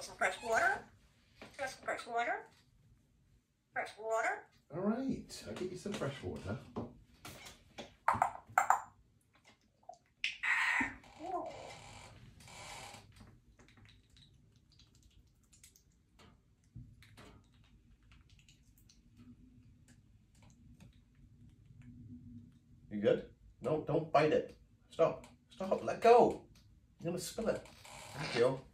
want some fresh water? Want some fresh water? Fresh water? All right, I'll get you some fresh water. You good? No, don't bite it. Stop. Stop. Let go. You're going to spill it. Thank you.